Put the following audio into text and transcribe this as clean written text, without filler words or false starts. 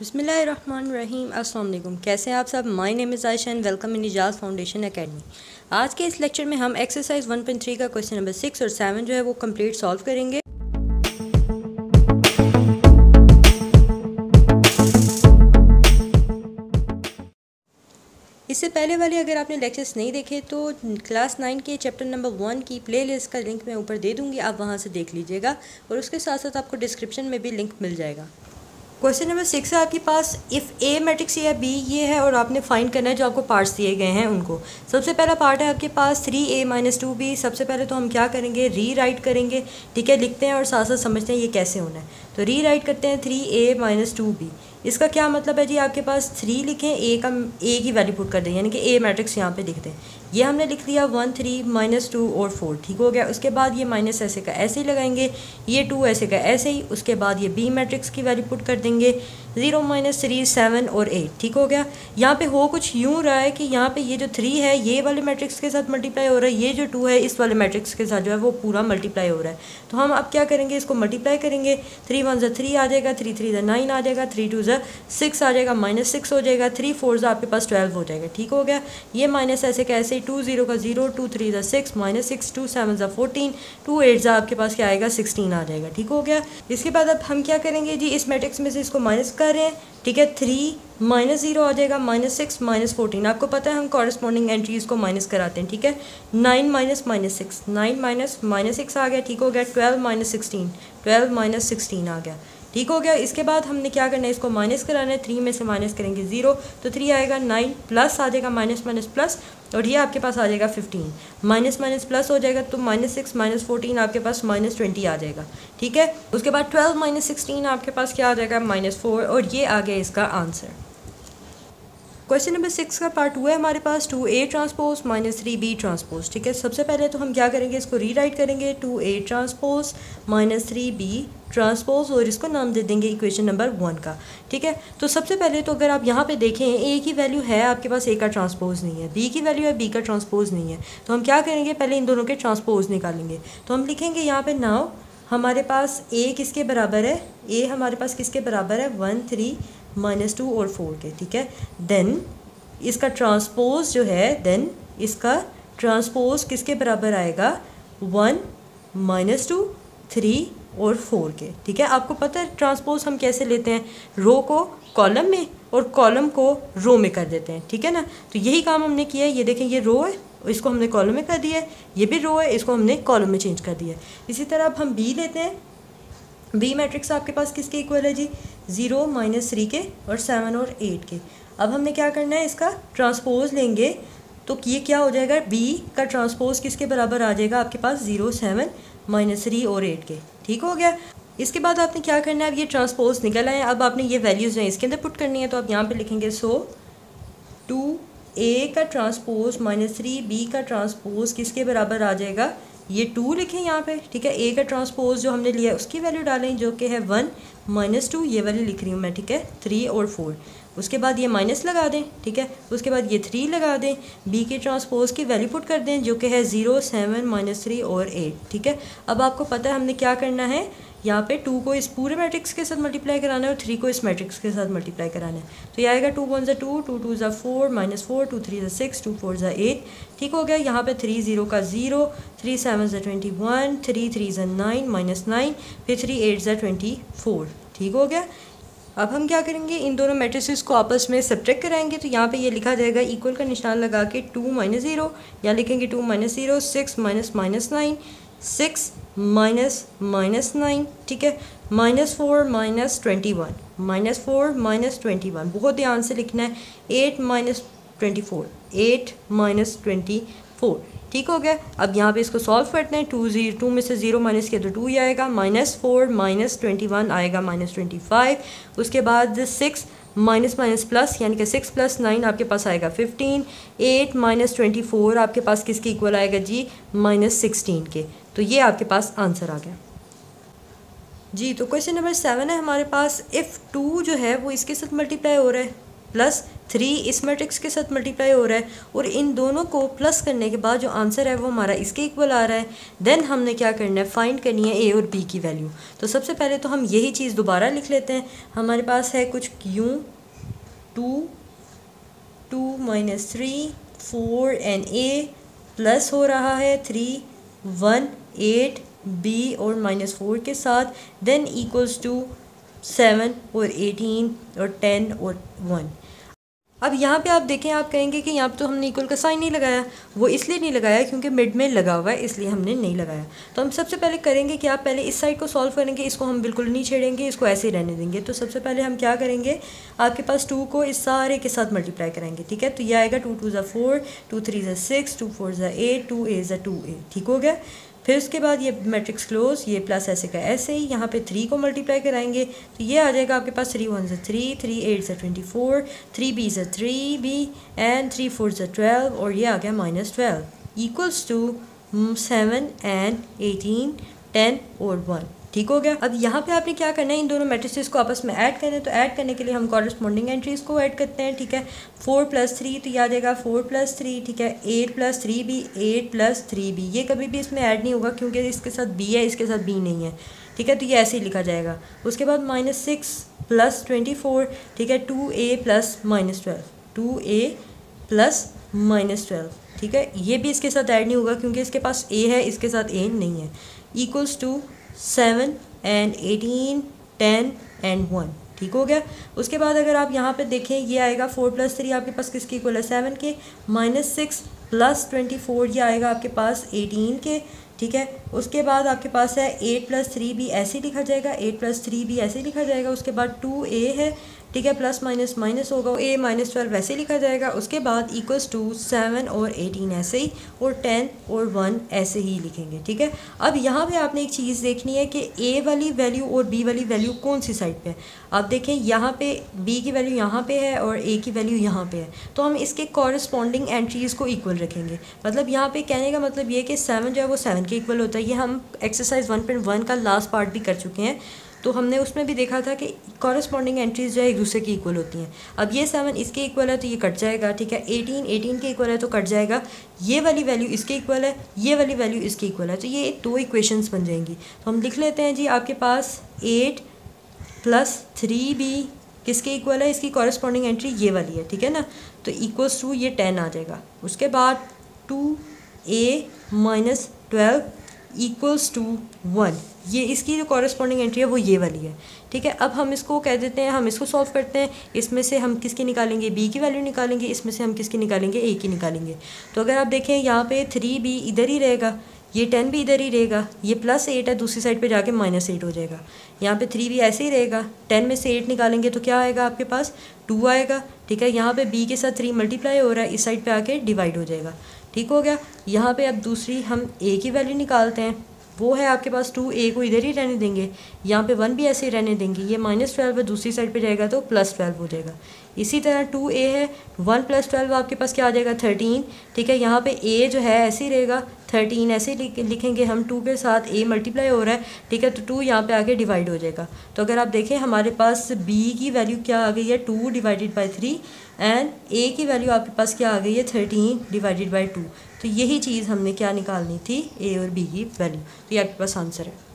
बिस्मिल्लाहिर्रहमानिर्रहीम। अस्सलाम वालेकुम। कैसे हैं आप सब? My name is Ayesha and welcome in Ejaz foundation academy. आज के इस लेक्चर में हम एक्सरसाइज 1.3 का क्वेश्चन नंबर 6 और 7 जो है वो कंप्लीट सॉल्व करेंगे। इससे पहले वाले अगर आपने लेक्चर्स नहीं देखे तो क्लास 9 के चैप्टर नंबर 1 की प्लेलिस्ट का लिंक मैं ऊपर दे दूँगी, आप वहाँ से देख लीजिएगा और उसके साथ साथ आपको डिस्क्रिप्शन में भी लिंक मिल जाएगा। क्वेश्चन नंबर 6 है आपके पास, इफ़ ए मैट्रिक्स या बी ये है और आपने फाइंड करना है जो आपको पार्ट्स दिए गए हैं उनको। सबसे पहला पार्ट है आपके पास 3a - 2b। सबसे पहले तो हम क्या करेंगे, री राइट करेंगे। ठीक है, लिखते हैं और साथ साथ समझते हैं ये कैसे होना है। तो री राइट करते हैं 3a - 2b। इसका क्या मतलब है जी, आपके पास 3 लिखें, ए की वैल्यू पुट कर दें, यानी कि ए मैट्रिक्स यहाँ पे लिख दें। ये हमने लिख लिया 1 3 -2 और 4। ठीक हो गया। उसके बाद ये माइनस ऐसे का ऐसे ही लगाएंगे, ये 2 ऐसे का ऐसे ही। उसके बाद ये बी मैट्रिक्स की वैल्यू पुट कर देंगे 0 - 3 7 और 8। ठीक हो गया। यहाँ पे हो कुछ यूँ रहा है कि यहाँ पे ये जो 3 है ये वाले मैट्रिक्स के साथ मल्टीप्लाई हो रहा है, ये जो 2 है इस वाले मैट्रिक्स के साथ जो है वो पूरा मल्टीप्लाई हो रहा है। तो हम अब क्या करेंगे, इसको मल्टीप्लाई करेंगे। 3 1 3 आ जाएगा, 3 3 9 आ जाएगा, 3 2 6 आ जाएगा, -6 हो जाएगा, 3 4 आपके पास 12 हो जाएगा। ठीक हो गया। ये माइनस ऐसे कैसे, 2 0 का 0, 2 3 6 -6, 2 7 14, 2 8 आपके पास क्या आएगा, 16 आ जाएगा। ठीक हो गया। इसके बाद अब हम क्या करेंगे जी, इस मैट्रिक्स में से इसको माइनस कर रहे हैं। ठीक है, 3 -0 आ जाएगा, -6 -14। आपको पता है हम कॉरेस्पॉन्डिंग एंट्रीज़ को माइनस कराते हैं। ठीक है, 9 -6, 9 -6 आ गया। ठीक हो गया। 12 -16, 12 -16 आ गया। ठीक हो गया। इसके बाद हमने क्या करना है, इसको माइनस कराना है। 3 में से माइनस करेंगे 0, तो 3 आएगा, 9 प्लस आ जाएगा, माइनस माइनस प्लस, और ये आपके पास आ जाएगा 15। माइनस माइनस प्लस हो जाएगा, तो -6 -14 आपके पास -20 आ जाएगा। ठीक है। उसके बाद 12 - 16 आपके पास क्या आ जाएगा, -4, और ये आ गया इसका आंसर। क्वेश्चन नंबर 6 का पार्ट 2 है हमारे पास, 2a ट्रांसपोज - 3b ट्रांसपोज। ठीक है, सबसे पहले तो हम क्या करेंगे, इसको रीराइट करेंगे 2a ट्रांसपोज - 3b ट्रांसपोज, और इसको नाम दे देंगे इक्वेशन नंबर 1 का। ठीक है। तो सबसे पहले तो अगर आप यहाँ पे देखें, a की वैल्यू है आपके पास, a का ट्रांसपोज नहीं है, b की वैल्यू है, b का ट्रांसपोज नहीं है। तो हम क्या करेंगे, पहले इन दोनों के ट्रांसपोज निकालेंगे। तो हम लिखेंगे यहाँ पे नाउ हमारे पास a किसके बराबर है, a हमारे पास किसके बराबर है, 1 3 -2 और 4 के। ठीक है। देन इसका ट्रांसपोज जो है, देन इसका ट्रांसपोज किसके बराबर आएगा, 1 -2 3 और 4 के। ठीक है। आपको पता है ट्रांसपोज हम कैसे लेते हैं, रो को कॉलम में और कॉलम को रो में कर देते हैं। ठीक है ना। तो यही काम हमने किया है। ये देखें, ये रो है, इसको हमने कॉलम में कर दिया है, ये भी रो है, इसको हमने कॉलम में चेंज कर दिया है। इसी तरह अब हम बी लेते हैं। बी मैट्रिक्स आपके पास किसके इक्वल है जी, 0 -3 के और 7 और 8 के। अब हमने क्या करना है, इसका ट्रांसपोज लेंगे, तो ये क्या हो जाएगा, बी का ट्रांसपोज किसके बराबर आ जाएगा आपके पास, 0 7 -3 और 8 के। ठीक हो गया। इसके बाद आपने क्या करना है, अब ये ट्रांसपोज निकल आए, अब आपने ये वैल्यूज़ हैं इसके अंदर पुट करनी है। तो आप यहाँ पे लिखेंगे, सो 2a का ट्रांसपोज -3b का ट्रांसपोज किसके बराबर आ जाएगा, ये 2 लिखें यहाँ पे। ठीक है। a का ट्रांसपोज जो हमने लिया है उसकी वैल्यू डालें, जो कि है 1 -2, ये वाली लिख रही हूँ मैं। ठीक है, 3 और 4। उसके बाद ये माइनस लगा दें। ठीक है। उसके बाद ये 3 लगा दें, b के ट्रांसपोज की वैल्यू पुट कर दें, जो कि है 0 7 -3 और 8। ठीक है। अब आपको पता है हमने क्या करना है, यहाँ पे 2 को इस पूरे मैट्रिक्स के साथ मल्टीप्लाई कराना है और 3 को इस मैट्रिक्स के साथ मल्टीप्लाई कराना है। तो ये आएगा 2 1 2, 2 2 4 -4, 2 3 6, 2 4 8। ठीक हो गया। यहाँ पे 3 0 का 0, 3 7 21, 3 3 9 -9, फिर 3 8 24। ठीक हो गया। अब हम क्या करेंगे, इन दोनों मैट्रिसेस को आपस में सब्ट्रैक्ट कराएंगे। तो यहाँ पे ये लिखा जाएगा इक्वल का निशान लगा के 2 - 0, या लिखेंगे 2 - 0, 6 -9, 6 -9। ठीक है। -4 -21, -4 -21, बहुत ध्यान से लिखना है। 8 -24, 8 -24। ठीक हो गया। अब यहाँ पे इसको सॉल्व करते हैं। 2 में से 0 माइनस किया तो 2 ही आएगा, -4 -21 आएगा -25। उसके बाद 6 माइनस माइनस प्लस, यानी कि 6 + 9 आपके पास आएगा 15। 8 -24 आपके पास किसके इक्वल आएगा जी, -16 के। तो ये आपके पास आंसर आ गया जी। तो क्वेश्चन नंबर 7 है हमारे पास, इफ़ 2 जो है वो इसके साथ मल्टीप्लाई हो रहा है, प्लस 3 इस मैट्रिक्स के साथ मल्टीप्लाई हो रहा है और इन दोनों को प्लस करने के बाद जो आंसर है वो हमारा इसके इक्वल आ रहा है। देन हमने क्या करना है, फाइंड करनी है ए और बी की वैल्यू। तो सबसे पहले तो हम यही चीज़ दोबारा लिख लेते हैं। हमारे पास है कुछ यूँ 2 माइनस 3 4 एंड ए प्लस हो रहा है 3 1 8 बी और -4 के साथ, देन इक्वल्स टू 7 और 18 और 10 और 1। अब यहाँ पे आप देखें, आप कहेंगे कि यहाँ पे तो हमने इक्वल का साइन नहीं लगाया। वो इसलिए नहीं लगाया क्योंकि मिड में लगा हुआ है, इसलिए हमने नहीं लगाया। तो हम सबसे पहले करेंगे कि आप पहले इस साइड को सॉल्व करेंगे, इसको हम बिल्कुल नहीं छेड़ेंगे, इसको ऐसे ही रहने देंगे। तो सबसे पहले हम क्या करेंगे, आपके पास 2 को इस सारे के साथ मल्टीप्लाई कराएंगे, ठीक है। तो ये आएगा 2 2 ज़ा 4, 2 3 ज़ा 6, 2 4 ज़ा 8, 2 8 ज़ा 2a, ठीक हो गया। फिर उसके बाद ये मैट्रिक्स क्लोज, ये प्लस ऐसे का ऐसे ही, यहाँ पे 3 को मल्टीप्लाई कराएंगे तो ये आ जाएगा आपके पास 3 1 ज़ा 3, 3 8 ज़ा 24, 3 b ज़ा 3b एंड 3 4 ज़ा 12 और ये आ गया -12 इक्वल्स टू 7 एंड 18 10 और 1, ठीक हो गया। अब यहाँ पे आपने क्या करना है, इन दोनों मैट्रिसेस को आपस में ऐड करना है। तो ऐड करने के लिए हम कॉरस्पॉन्डिंग एंट्रीज को ऐड करते हैं, ठीक है। 4 + 3 तो याद आएगा 4 + 3, ठीक है। 8 + 3b 8 + 3b, ये कभी भी इसमें ऐड नहीं होगा क्योंकि इसके साथ b है, इसके साथ b नहीं है, ठीक है। तो ये ऐसे ही लिखा जाएगा। उसके बाद -6 + 24, ठीक है। 2a + -12, 2a + -12, ठीक है। ये भी इसके साथ ऐड नहीं होगा क्योंकि इसके पास a है, इसके साथ a नहीं है, इक्वल्स टू 7 एंड 18 10 एंड 1, ठीक हो गया। उसके बाद अगर आप यहाँ पे देखें, ये आएगा 4 + 3 आपके पास किसकी इक्वल है 7 के, -6 + 24 ये आएगा आपके पास 18 के, ठीक है। उसके बाद आपके पास है 8 + 3 भी ऐसे लिखा जाएगा, 8 + 3 भी ऐसे लिखा जाएगा। उसके बाद 2a है, ठीक है, प्लस माइनस माइनस होगा, a -12 वैसे लिखा जाएगा। उसके बाद इक्वल्स टू 7 और 18 ऐसे ही, और 10 और 1 ऐसे ही लिखेंगे, ठीक है। अब यहाँ पे आपने एक चीज़ देखनी है कि a वाली वैल्यू और b वाली वैल्यू कौन सी साइड पे है। आप देखें यहाँ पे b की वैल्यू यहाँ पे है और a की वैल्यू यहाँ पे है, तो हम इसके कॉरस्पॉन्डिंग एंट्रीज़ को इक्वल रखेंगे। मतलब यहाँ पे कहने का मतलब ये कि 7 जो है वो 7 के इक्वल होता है। ये हम एक्सरसाइज 1.1 का लास्ट पार्ट भी कर चुके हैं, तो हमने उसमें भी देखा था कि कॉरस्पॉन्डिंग एंट्रीज जो है एक दूसरे की इक्वल होती हैं। अब ये 7 इसके इक्वल है तो ये कट जाएगा, ठीक है। 18 के इक्वल है तो कट जाएगा। ये वाली वैल्यू इसके इक्वल है, ये वाली वैल्यू इसके इक्वल है, तो ये 2 इक्वेशंस बन जाएंगी। तो हम लिख लेते हैं जी, आपके पास 8 + 3b किसके इक्वल है, इसकी कॉरस्पॉन्डिंग एंट्री ये वाली है, ठीक है ना। तो इक्वल्स टू ये 10 आ जाएगा। उसके बाद 2a - 12 इक्वल्स टू 1, ये इसकी जो कॉरस्पॉन्डिंग एंट्री है वो ये वाली है, ठीक है। अब हम इसको कह देते हैं, हम इसको सॉल्व करते हैं। इसमें से हम किसकी निकालेंगे, b की वैल्यू निकालेंगे, इसमें से हम किसकी निकालेंगे, a की निकालेंगे। तो अगर आप देखें यहाँ पे 3b इधर ही रहेगा, ये 10 भी इधर ही रहेगा, ये +8 है, दूसरी साइड पे जाके -8 हो जाएगा। यहाँ पे 3 भी ऐसे ही रहेगा, 10 में से 8 निकालेंगे तो क्या आएगा आपके पास 2 आएगा, ठीक है। यहाँ पे b के साथ 3 मल्टीप्लाई हो रहा है, इस साइड पे आके डिवाइड हो जाएगा, ठीक हो गया। यहाँ पे अब दूसरी हम a की वैल्यू निकालते हैं, वो है आपके पास 2a को इधर ही रहने देंगे, यहाँ पे 1 भी ऐसे ही रहने देंगे। ये -12 है, दूसरी साइड पे जाएगा तो +12 हो जाएगा। इसी तरह 2a है, 1 + 12 आपके पास क्या आ जाएगा 13, ठीक है। यहाँ पे a जो है ऐसे ही रहेगा, 13 ऐसे लिखेंगे हम, 2 के साथ a मल्टीप्लाई हो रहा है, ठीक है। तो 2 यहाँ पे आके डिवाइड हो जाएगा। तो अगर आप देखें हमारे पास b की वैल्यू क्या आ गई है 2 / 3 एंड a की वैल्यू आपके पास क्या आ गई है 13 / 2। तो यही चीज़ हमने क्या निकालनी थी, a और b की वैल्यू। तो ये आपके पास आंसर है।